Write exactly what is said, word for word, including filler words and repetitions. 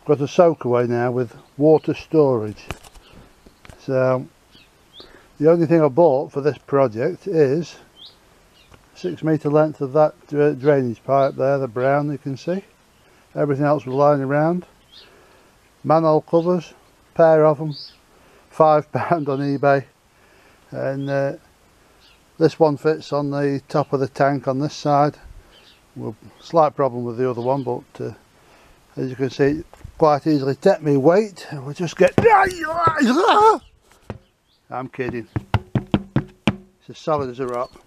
got a soak away now with water storage. So the only thing I bought for this project is six metre length of that drainage pipe there, the brown you can see. Everything else was lying around. Manhole covers, pair of them, five pound on eBay, and uh, this one fits on the top of the tank on this side. Well, slight problem with the other one, but uh, as you can see, quite easily take me weight. We'll just get. I'm kidding. It's as solid as a rock.